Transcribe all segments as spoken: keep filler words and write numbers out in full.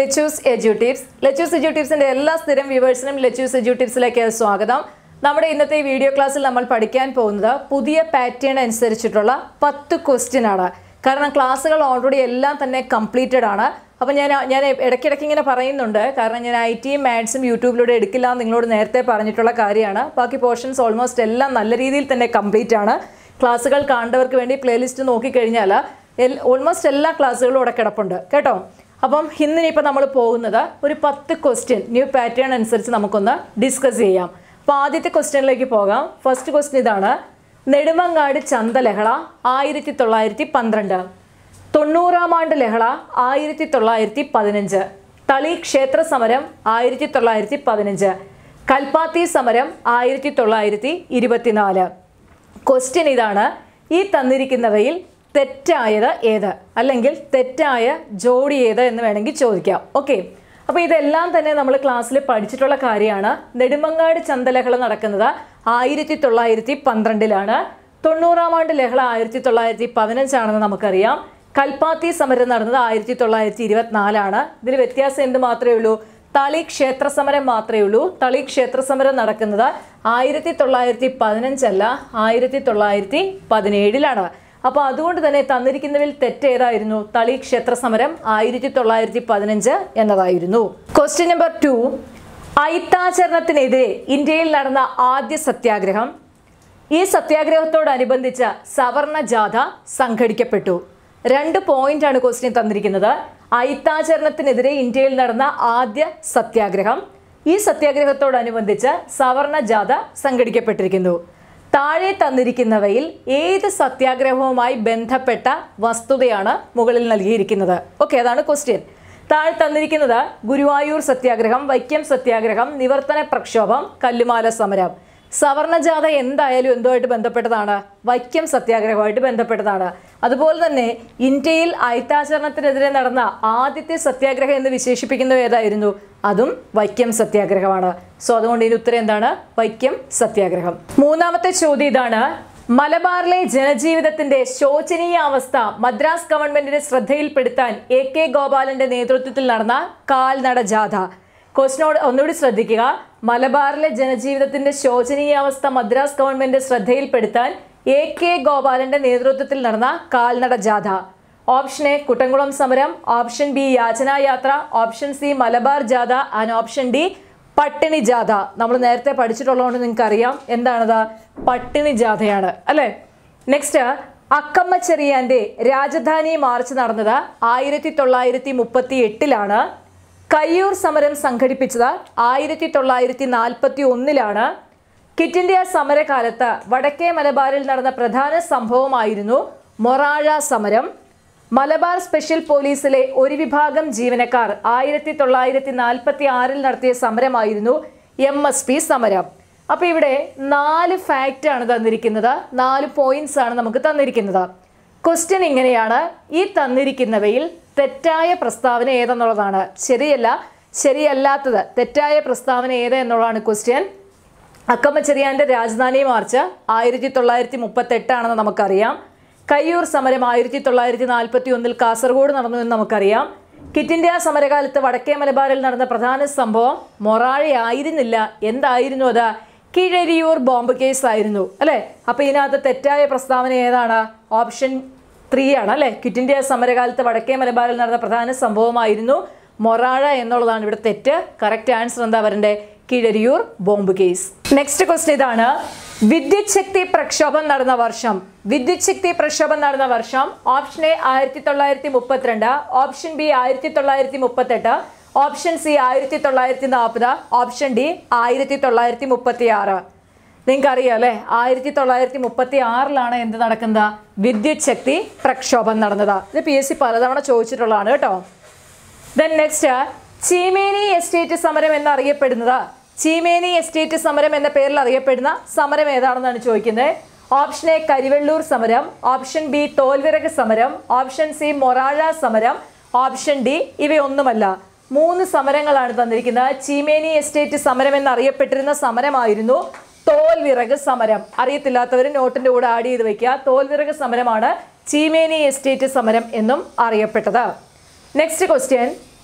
Lechus Edutips. Lechus Edutips and എല്ലാ സ്ഥിരം വ്യൂവേഴ്സിനും Lechus Edutipsലേക്ക് സ്വാഗതം. നമ്മുടെ ഇന്നത്തെ വീഡിയോ ക്ലാസ്സിൽ നമ്മൾ പഠിക്കാൻ പോകുന്നത് പുതിയ പാറ്റേൺ അനുസരിച്ചിട്ടുള്ള പത്ത് ക്വസ്റ്റ്യൻ ആണ്. കാരണം ക്ലാസ്സുകൾ ഓൾറെഡി എല്ലാം തന്നെ കംപ്ലീറ്റഡ് ആണ്. അപ്പോൾ ഞാൻ ഞാൻ ഇടയ്ക്കിടയ്ക്ക് ഇങ്ങനെ പറയുന്നുണ്ട്. കാരണം ഞാൻ ഐ ടിയും മാത്സും യൂട്യൂബിലൂടെ എടുക്കില്ല എന്ന് നിങ്ങളോട് നേരത്തെ പറഞ്ഞിട്ടുള്ള കാര്യമാണ്. ബാക്കി പോർഷൻസ് ഓൾമോസ്റ്റ് എല്ലാം നല്ല രീതിയിൽ തന്നെ കംപ്ലീറ്റ് ആണ്. ക്ലാസ്സുകൾ കാണേണ്ടവർക്ക് വേണ്ടി പ്ലേലിസ്റ്റ് നോക്കിക്കഴിഞ്ഞാൽ ഓൾമോസ്റ്റ് എല്ലാ ക്ലാസ്സുകളും ഇവിടെ കിടപ്പുണ്ട് കേട്ടോ. അപ്പം ഇന്നിനിപ്പോൾ നമ്മൾ പോകുന്നത് ഒരു പത്ത് ക്വസ്റ്റ്യൻ ന്യൂ പാറ്റേൺ അനുസരിച്ച് നമുക്കൊന്ന് ഡിസ്കസ് ചെയ്യാം. അപ്പോൾ ആദ്യത്തെ ക്വസ്റ്റ്യനിലേക്ക് പോകാം. ഫസ്റ്റ് ക്വസ്റ്റ്യൻ ഇതാണ്. നെടുമങ്ങാട് ചന്തലഹള ആയിരത്തി തൊള്ളായിരത്തി പന്ത്രണ്ട്, തൊണ്ണൂറാം ആണ്ട് ലഹള ആയിരത്തി തൊള്ളായിരത്തി പതിനഞ്ച്, തളി ക്ഷേത്ര സമരം ആയിരത്തി തൊള്ളായിരത്തി പതിനഞ്ച്, കൽപ്പാത്തി സമരം ആയിരത്തി തൊള്ളായിരത്തി ഇരുപത്തിനാല്. ക്വസ്റ്റ്യൻ ഇതാണ്. ഈ തന്നിരിക്കുന്നവയിൽ തെറ്റായത് ഏത്, അല്ലെങ്കിൽ തെറ്റായ ജോഡി ഏത് എന്ന് വേണമെങ്കിൽ ചോദിക്കാം. ഓക്കെ, അപ്പോൾ ഇതെല്ലാം തന്നെ നമ്മൾ ക്ലാസ്സിൽ പഠിച്ചിട്ടുള്ള കാര്യമാണ്. നെടുമങ്ങാട് ചന്തലഹള നടക്കുന്നത് ആയിരത്തി തൊള്ളായിരത്തി പന്ത്രണ്ടിലാണ്. തൊണ്ണൂറാം ആണ്ട് ലഹള ആയിരത്തി തൊള്ളായിരത്തി പതിനഞ്ചാണെന്ന് നമുക്കറിയാം. കൽപ്പാത്തി സമരം നടന്നത് ആയിരത്തി തൊള്ളായിരത്തി ഇരുപത്തിനാലാണ്. ഇതിൽ വ്യത്യാസം എന്ത് മാത്രമേ ഉള്ളൂ? തളി ക്ഷേത്ര സമരം മാത്രമേ ഉള്ളൂ. തളി ക്ഷേത്ര സമരം നടക്കുന്നത് ആയിരത്തി തൊള്ളായിരത്തി പതിനഞ്ചല്ല, ആയിരത്തി തൊള്ളായിരത്തി പതിനേഴിലാണ്. അപ്പോൾ അതുകൊണ്ട് തന്നെ തന്നിരിക്കുന്നതിൽ തെറ്റേതായിരുന്നു? തളി ക്ഷേത്ര സമരം ആയിരത്തി തൊള്ളായിരത്തി പതിനഞ്ച് എന്നതായിരുന്നു. Question number two. അയിത്താചരണത്തിനെതിരെ ഇന്ത്യയിൽ നടന്ന ആദ്യ സത്യാഗ്രഹം. ഈ സത്യാഗ്രഹത്തോടനുബന്ധിച്ച സവർണ ജാഥ സംഘടിക്കപ്പെട്ടു. രണ്ട് പോയിന്റ് ആണ് ക്വസ്റ്റ്യൻ തന്നിരിക്കുന്നത്. അയിത്താചരണത്തിനെതിരെ ഇന്ത്യയിൽ നടന്ന ആദ്യ സത്യാഗ്രഹം. ഈ സത്യാഗ്രഹത്തോടനുബന്ധിച്ച് സവർണ ജാഥ സംഘടിക്കപ്പെട്ടിരിക്കുന്നു. താഴെ തന്നിരിക്കുന്നവയിൽ ഏത് സത്യാഗ്രഹവുമായി ബന്ധപ്പെട്ട വസ്തുതയാണ് മുകളിൽ നൽകിയിരിക്കുന്നത്? ഓക്കെ, അതാണ് ക്വസ്റ്റ്യൻ. താഴെ തന്നിരിക്കുന്നത് ഗുരുവായൂർ സത്യാഗ്രഹം, വൈക്കം സത്യാഗ്രഹം, നിവർത്തന പ്രക്ഷോഭം, കല്ലുമാല സമരം. സവർണജാഥ എന്തായാലും എന്തുമായിട്ട് ബന്ധപ്പെട്ടതാണ്? വൈക്കം സത്യാഗ്രഹമായിട്ട് ബന്ധപ്പെട്ടതാണ്. അതുപോലെ തന്നെ ഇന്ത്യയിൽ അയിത്താചരണത്തിനെതിരെ നടന്ന ആദ്യത്തെ സത്യാഗ്രഹം എന്ന് വിശേഷിപ്പിക്കുന്നത് ഏതായിരുന്നു? അതും വൈക്കം സത്യാഗ്രഹമാണ്. സോ അതുകൊണ്ട് ഇതിന് ഉത്തരം എന്താണ്? വൈക്കം സത്യാഗ്രഹം. മൂന്നാമത്തെ ചോദ്യം ഇതാണ്. മലബാറിലെ ജനജീവിതത്തിന്റെ ശോചനീയ അവസ്ഥ മദ്രാസ് ഗവൺമെന്റിന്റെ ശ്രദ്ധയിൽപ്പെടുത്താൻ എ കെ ഗോപാലന്റെ നേതൃത്വത്തിൽ നടന്ന കാൽനട ജാഥ. ക്വസ്റ്റിനോട് ഒന്നുകൂടി ശ്രദ്ധിക്കുക. മലബാറിലെ ജനജീവിതത്തിന്റെ ശോചനീയ അവസ്ഥ മദ്രാസ് ഗവൺമെന്റ് ശ്രദ്ധയിൽപ്പെടുത്താൻ എ കെ ഗോപാലന്റെ നേതൃത്വത്തിൽ നടന്ന കാൽനട ജാഥ. ഓപ്ഷൻ എ കുട്ടംകുളം സമരം, ഓപ്ഷൻ ബി യാചനായാത്ര, ഓപ്ഷൻ സി മലബാർ ജാഥ ആൻഡ് ഓപ്ഷൻ ഡി പട്ടിണി ജാഥ. നമ്മൾ നേരത്തെ പഠിച്ചിട്ടുള്ളതുകൊണ്ട് നിങ്ങൾക്ക് അറിയാം എന്താണത്? പട്ടിണി ജാഥയാണ് അല്ലേ. നെക്സ്റ്റ്, അക്കമ്മ ചെറിയാന്റെ രാജധാനി മാർച്ച് നടന്നത് ആയിരത്തി തൊള്ളായിരത്തി മുപ്പത്തി എട്ടിലാണ്. കയ്യൂർ സമരം സംഘടിപ്പിച്ചത് ആയിരത്തി തൊള്ളായിരത്തി നാൽപ്പത്തി ഒന്നിലാണ്. ക്വിറ്റ് ഇന്ത്യ സമരകാലത്ത് വടക്കേ മലബാറിൽ നടന്ന പ്രധാന സംഭവമായിരുന്നു മൊറാഴ സമരം. മലബാർ സ്പെഷ്യൽ പോലീസിലെ ഒരു വിഭാഗം ജീവനക്കാർ ആയിരത്തി തൊള്ളായിരത്തി നാൽപ്പത്തി ആറിൽ നടത്തിയ സമരമായിരുന്നു എം എസ് പി സമരം. അപ്പോൾ ഇവിടെ നാല് ഫാക്റ്റ് ആണ് തന്നിരിക്കുന്നത്, നാല് പോയിന്റ്സ് ആണ് നമുക്ക് തന്നിരിക്കുന്നത്. ക്വസ്റ്റ്യൻ ഇങ്ങനെയാണ്. ഈ തന്നിരിക്കുന്നവയിൽ തെറ്റായ പ്രസ്താവന ഏതെന്നുള്ളതാണ്. ശരിയല്ല, ശരിയല്ലാത്തത്, തെറ്റായ പ്രസ്താവന ഏത് എന്നുള്ളതാണ് ക്വസ്റ്റ്യൻ. അക്കമ്മ ചെറിയാന്റെ രാജധാനി മാർച്ച് ആയിരത്തി തൊള്ളായിരത്തി മുപ്പത്തി എട്ടാണെന്ന് നമുക്കറിയാം. കയ്യൂർ സമരം ആയിരത്തി തൊള്ളായിരത്തി നാൽപ്പത്തി ഒന്നിൽ കാസർഗോഡ് നടന്നു എന്ന് നമുക്കറിയാം. ക്വിറ്റ് ഇന്ത്യ സമരകാലത്ത് വടക്കേ മലബാറിൽ നടന്ന പ്രധാന സംഭവം മൊറാഴയായിരുന്നില്ല. എന്തായിരുന്നു അത്? കീഴരിയൂർ ബോംബ് കേസ് ആയിരുന്നു അല്ലേ. അപ്പോൾ ഇതിനകത്ത് തെറ്റായ പ്രസ്താവന ഏതാണ്? ഓപ്ഷൻ ത്രീ ആണ് അല്ലേ. ക്വിറ്റ് ഇന്ത്യ സമരകാലത്ത് വടക്കേ മലബാറിൽ നടന്ന പ്രധാന സംഭവമായിരുന്നു മൊറാഴ എന്നുള്ളതാണ് ഇവിടെ തെറ്റ്. കറക്റ്റ് ആൻസർ എന്താ വരണ്ടേ? Keezhariyur bomb case. Next question ഇതാണ്. വിദ്യുത് ശക്തി പ്രക്ഷോഭം നടന്ന വർഷം. വിദ്യുത് ശക്തി പ്രക്ഷോഭം നടന്ന വർഷം. ഓപ്ഷൻ എ ആയിരത്തി തൊള്ളായിരത്തി മുപ്പത്തിരണ്ട്, ഓപ്ഷൻ ബി ആയിരത്തി തൊള്ളായിരത്തി മുപ്പത്തെട്ട്, ഓപ്ഷൻ സി ആയിരത്തി തൊള്ളായിരത്തി നാൽപ്പത്, ഓപ്ഷൻ ഡി ആയിരത്തി തൊള്ളായിരത്തി മുപ്പത്തി ആറ്. നിങ്ങൾക്ക് അറിയാം അല്ലേ, ആയിരത്തി തൊള്ളായിരത്തി മുപ്പത്തി ആറിലാണ് എന്ത് നടക്കുന്നത്? വിദ്യുത് ശക്തി പ്രക്ഷോഭം നടന്നത്. ഇത് പി എസ് സി പലതവണ ചോദിച്ചിട്ടുള്ളതാണ് കേട്ടോ. ദെൻ നെക്സ്റ്റ്, ചീമേനി എസ്റ്റേറ്റ് സമരം എന്നറിയപ്പെടുന്നത്. ചീമേനി എസ്റ്റേറ്റ് സമരം എന്ന പേരിൽ അറിയപ്പെടുന്ന സമരം ഏതാണെന്നാണ് ചോദിക്കുന്നത്. ഓപ്ഷൻ എ കരിവെള്ളൂർ സമരം, ഓപ്ഷൻ ബി തോൽവിറക് സമരം, ഓപ്ഷൻ സി മൊറാഴ സമരം, ഓപ്ഷൻ ഡി ഇവയൊന്നുമല്ല. മൂന്ന് സമരങ്ങളാണ് തന്നിരിക്കുന്നത്. ചീമേനി എസ്റ്റേറ്റ് സമരം എന്നറിയപ്പെട്ടിരുന്ന സമരമായിരുന്നു തോൽവിറക് സമരം. അറിയത്തില്ലാത്തവർ നോട്ടിന്റെ കൂടെ ആഡ് ചെയ്ത് വെക്കുക. തോൽവിറക് സമരമാണ് ചീമേനി എസ്റ്റേറ്റ് സമരം എന്നും അറിയപ്പെട്ടത്. Next question.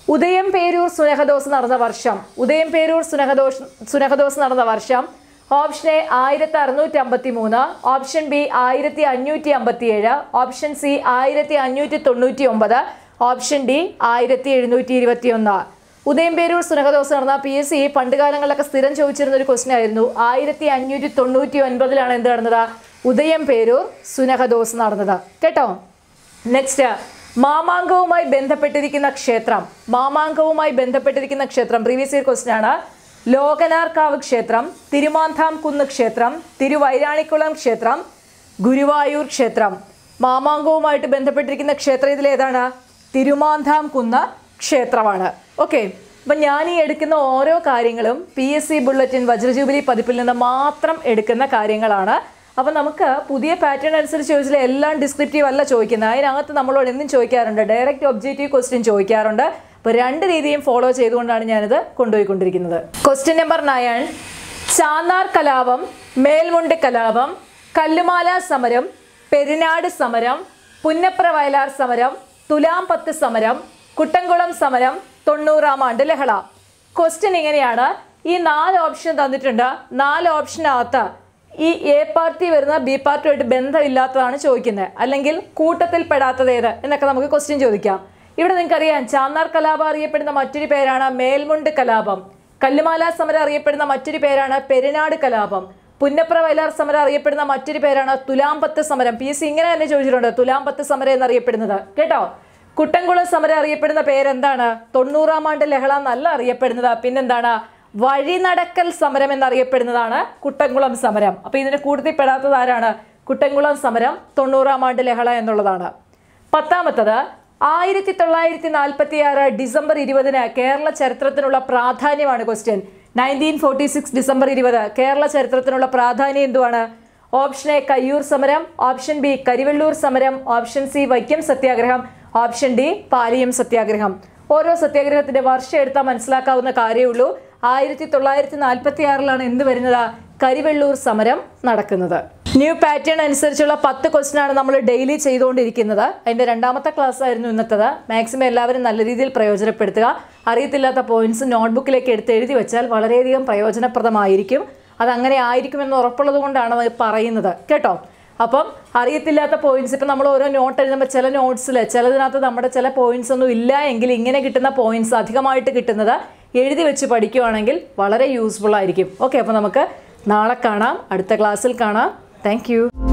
ഉദയം പേരൂർ സുനഹദോസ് നടന്ന വർഷം ഉദയം പേരൂർ സുനഹദോസ് സുനഹദോസ് നടന്ന വർഷം ഓപ്ഷൻ എ ആയിരത്തി അറുന്നൂറ്റി അമ്പത്തി മൂന്ന്, ഓപ്ഷൻ ബി ആയിരത്തി അഞ്ഞൂറ്റി അമ്പത്തി ഏഴ്, ഓപ്ഷൻ സി ആയിരത്തി അഞ്ഞൂറ്റി തൊണ്ണൂറ്റി ഒമ്പത്, ഓപ്ഷൻ ഡി ആയിരത്തി എഴുന്നൂറ്റി ഇരുപത്തി ഒന്ന്. ഉദയം പേരൂർ സുനഹദോസ് നടന്ന പി എസ് സി പണ്ട് കാലങ്ങളിലൊക്കെ സ്ഥിരം ചോദിച്ചിരുന്ന ഒരു ക്വസ്റ്റ്യൻ ആയിരുന്നു. ആയിരത്തി അഞ്ഞൂറ്റി തൊണ്ണൂറ്റി ഒൻപതിലാണ് എന്ത് നടന്നത്? ഉദയം പേരൂർ സുനഹദോസ് നടന്നത്. കേട്ടോ. നെക്സ്റ്റ്, മാമാങ്കവുമായി ബന്ധപ്പെട്ടിരിക്കുന്ന ക്ഷേത്രം മാമാങ്കവുമായി ബന്ധപ്പെട്ടിരിക്കുന്ന ക്ഷേത്രം പ്രീവിയസ് ഇയർ ക്വസ്റ്റ്യൻ ആണ്. ലോകനാർക്കാവ് ക്ഷേത്രം, തിരുമാന്താം കുന്ന് ക്ഷേത്രം, തിരുവൈരാണിക്കുളം ക്ഷേത്രം, ഗുരുവായൂർ ക്ഷേത്രം. മാമാങ്കവുമായിട്ട് ബന്ധപ്പെട്ടിരിക്കുന്ന ക്ഷേത്രം ഇതിലേതാണ്? തിരുമാന്താം കുന്ന് ക്ഷേത്രമാണ്. ഓക്കെ. അപ്പം ഞാൻ ഈ എടുക്കുന്ന ഓരോ കാര്യങ്ങളും പി എസ് സി ബുള്ളറ്റിൻ വജ്രജൂബിലി പതിപ്പിൽ നിന്ന് മാത്രം എടുക്കുന്ന കാര്യങ്ങളാണ്. അപ്പം നമുക്ക് പുതിയ പാറ്റേൺ അനുസരിച്ച് ചോദിച്ചാൽ എല്ലാം ഡിസ്ക്രിപ്റ്റീവ് അല്ല ചോദിക്കുന്നത്. അതിനകത്ത് നമ്മളോട് എന്തും ചോദിക്കാറുണ്ട്, ഡയറക്റ്റ് ഒബ്ജക്റ്റീവ് ക്വസ്റ്റ്യൻ ചോദിക്കാറുണ്ട്. അപ്പോൾ രണ്ട് രീതിയും ഫോളോ ചെയ്തുകൊണ്ടാണ് ഞാനിത് കൊണ്ടുപോയിക്കൊണ്ടിരിക്കുന്നത്. ക്വസ്റ്റ്യൻ നമ്പർ നയൻ, ചാന്നാർ കലാപം, മേൽമുണ്ട് കലാപം, കല്ലുമാല സമരം, പെരിനാട് സമരം, പുന്നപ്ര വയലാർ സമരം, തുലാം പത്ത് സമരം, കുട്ടൻകുളം സമരം, തൊണ്ണൂറാം ആണ്ട് ലഹള. ക്വസ്റ്റ്യൻ ഇങ്ങനെയാണ്. ഈ നാല് ഓപ്ഷൻ തന്നിട്ടുണ്ട്. നാല് ഓപ്ഷനകത്ത് ഈ എ പാർട്ടി വരുന്ന ബി പാർട്ടിയുമായിട്ട് ബന്ധമില്ലാത്തതാണ് ചോദിക്കുന്നത്, അല്ലെങ്കിൽ കൂട്ടത്തിൽ പെടാത്തത് ഏത് എന്നൊക്കെ നമുക്ക് ക്വസ്റ്റ്യൻ ചോദിക്കാം. ഇവിടെ നിങ്ങൾക്കറിയാം ചാന്നാർ കലാപം അറിയപ്പെടുന്ന മറ്റൊരു പേരാണ് മേൽമുണ്ട് കലാപം, കല്ലുമാല സമരം അറിയപ്പെടുന്ന മറ്റൊരു പേരാണ് പെരിനാട് കലാപം, പുന്നപ്ര വയലാർ സമരം അറിയപ്പെടുന്ന മറ്റൊരു പേരാണ് തുലാംപത്ത് സമരം. പി എസ് സി ഇങ്ങനെ തന്നെ ചോദിച്ചിട്ടുണ്ട്, തുലാംപത്ത് സമരം എന്നറിയപ്പെടുന്നത്. കേട്ടോ. കുട്ടൻകുളം സമരം അറിയപ്പെടുന്ന പേരെന്താണ്? തൊണ്ണൂറാം ആണ്ട് ലഹള എന്നല്ല അറിയപ്പെടുന്നത്. പിന്നെന്താണ്? വഴിനടക്കൽ സമരം എന്നറിയപ്പെടുന്നതാണ് കുട്ടൻകുളം സമരം. അപ്പൊ ഇതിന് കൂടുതൽ പെടാത്തത് ആരാണ്? കുട്ടൻകുളം സമരം, തൊണ്ണൂറാം ആണ്ട് ലഹള എന്നുള്ളതാണ്. പത്താമത്തത്, ആയിരത്തി തൊള്ളായിരത്തി നാൽപ്പത്തി ആറ് ഡിസംബർ ഇരുപതിന് കേരള ചരിത്രത്തിനുള്ള പ്രാധാന്യമാണ് question. Nineteen forty six December ഇരുപത് കേരള ചരിത്രത്തിനുള്ള പ്രാധാന്യം എന്തുവാണ്? ഓപ്ഷൻ എ കയ്യൂർ സമരം, ഓപ്ഷൻ ബി കരിവെള്ളൂർ സമരം, ഓപ്ഷൻ സി വൈക്കം സത്യാഗ്രഹം, ഓപ്ഷൻ ഡി പാലിയം സത്യാഗ്രഹം. ഓരോ സത്യാഗ്രഹത്തിന്റെ വർഷം എടുത്താൽ മനസ്സിലാക്കാവുന്ന കാര്യമേ ഉള്ളൂ. ആയിരത്തി തൊള്ളായിരത്തി നാൽപ്പത്തി ആറിലാണ് എന്ത് വരുന്നത്? കരിവെള്ളൂർ സമരം നടക്കുന്നത്. ന്യൂ പാറ്റേൺ അനുസരിച്ചുള്ള പത്ത് ക്വസ്റ്റ്യൻ ആണ് നമ്മൾ ഡെയിലി ചെയ്തുകൊണ്ടിരിക്കുന്നത്. അതിന്റെ രണ്ടാമത്തെ ക്ലാസ് ആയിരുന്നു ഇന്നത്തത്. മാക്സിമം എല്ലാവരും നല്ല രീതിയിൽ പ്രയോജനപ്പെടുത്തുക. അറിയത്തില്ലാത്ത പോയിന്റ്സ് നോട്ട്ബുക്കിലേക്ക് എടുത്ത് എഴുതി വെച്ചാൽ വളരെയധികം പ്രയോജനപ്രദമായിരിക്കും. അതങ്ങനെ ആയിരിക്കുമെന്ന് ഉറപ്പുള്ളത് കൊണ്ടാണ് അത് പറയുന്നത്. കേട്ടോ. അപ്പം അറിയത്തില്ലാത്ത പോയിന്റ്സ് ഇപ്പം നമ്മൾ ഓരോ നോട്ട് എഴുതുമ്പോൾ ചില നോട്ട്സിൽ ചിലതിനകത്ത് നമ്മുടെ ചില പോയിന്റ്സ് ഒന്നും ഇല്ല എങ്കിൽ ഇങ്ങനെ കിട്ടുന്ന പോയിന്റ്സ് അധികമായിട്ട് കിട്ടുന്നത് എഴുതി വെച്ച് പഠിക്കുകയാണെങ്കിൽ വളരെ യൂസ്ഫുൾ ആയിരിക്കും. ഓക്കെ. അപ്പോൾ നമുക്ക് നാളെ കാണാം, അടുത്ത ക്ലാസ്സിൽ കാണാം. താങ്ക്